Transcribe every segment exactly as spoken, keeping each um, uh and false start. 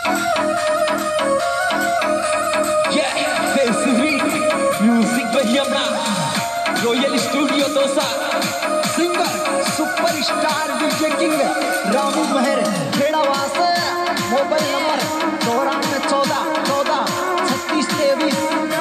Music बजियमना royal studio दोसा singer superstar DJ king Ramu Mahar Khedawas mobile number चौरानवे चौदह चौदह छत्तीस तेईस।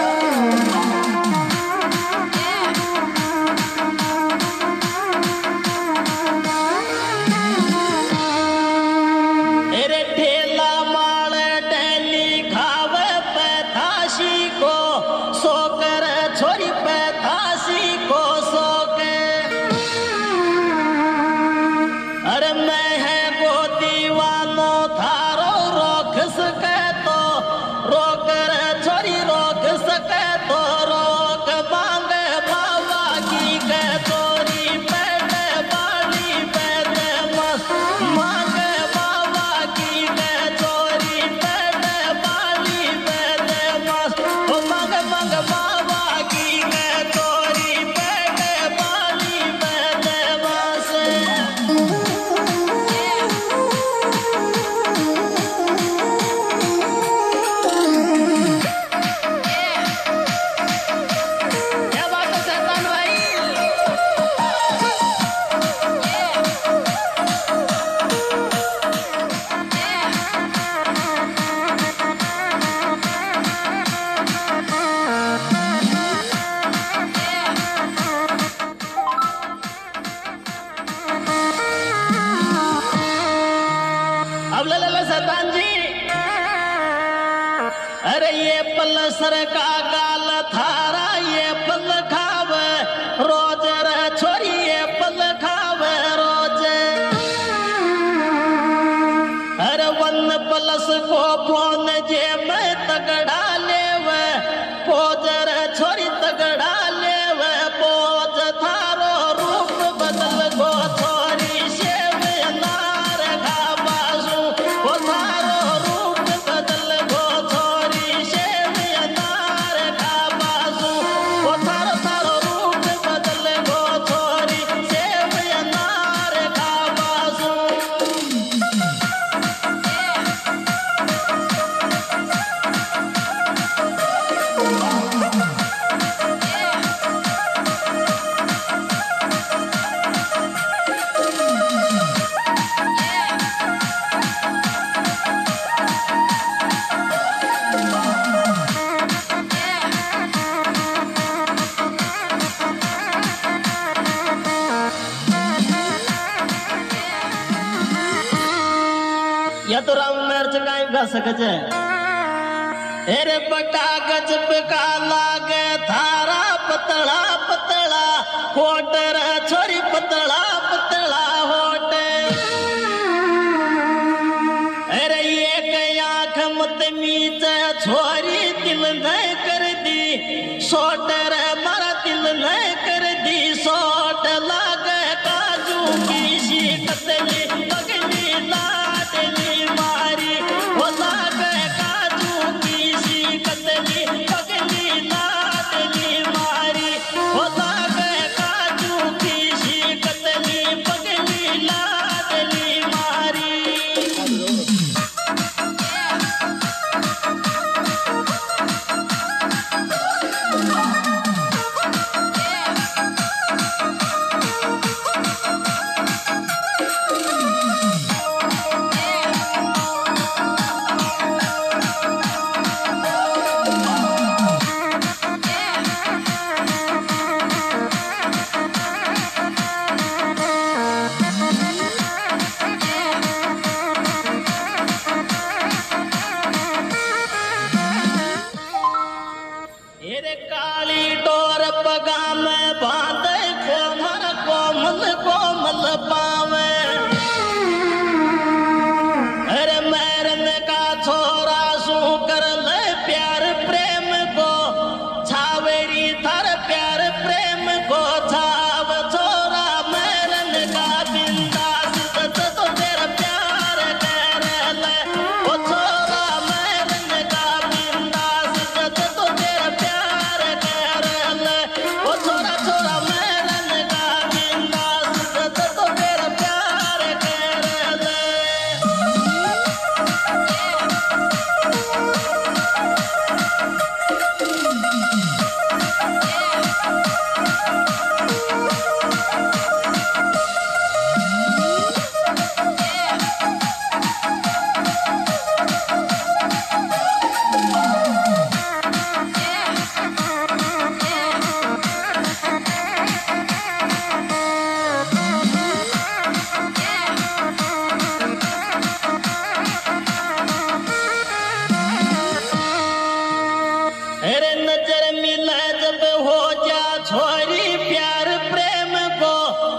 अरे ये पल सर का गाल थारा ये पल खावे रोज रे छोरी ये पल खावे रोज। अरे वन पलस को फोन जे मैं तगड़ा लेवे पोज रे छोरी तगड़ा लेवे पोज थारो रूप बदल गो छोरी शेव नार खाबासू वो थारो रूप बदल गो छोरी शेव नार खाबासू वो थारो थारो रूप बदल गो छोरी शेव नार खाबासू। या तो राम मिर्च का गा सके अरे बटा गजब का लागे थारा पतला पतला होट रे छोरी पतला पतला होट। अरे एक आंख मत मीच छोरी दिल नहीं कर दी सोट रे मारा दिल नहीं कर दी सोट लागे काजू की सी कतली पगली लाडली मारी वो लागे काजू की सी कतली पगली लाडली मारी वो लागे काजू की सी कतली पगली लाडली मारी।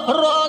रो